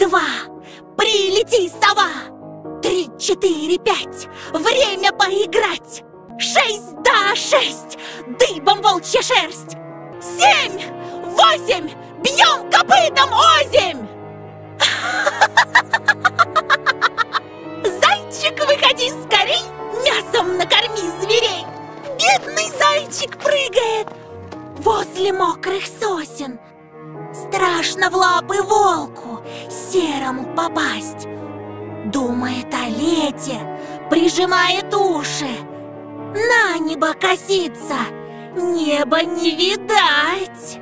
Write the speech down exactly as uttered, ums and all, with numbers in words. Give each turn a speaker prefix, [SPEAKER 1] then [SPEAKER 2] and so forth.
[SPEAKER 1] два, прилети, сова. Три, четыре, пять, время поиграть. Шесть, да, шесть, дыбом волчья шерсть. Семь, восемь, бьем копытом озимь. Зайчик, выходи скорей, мясом накорми зверей. Бедный зайчик прыгает возле мокрых сосен. Страшно в лапы волку серому попасть. Думает о лете, прижимает уши. На небо косится, небо не видать.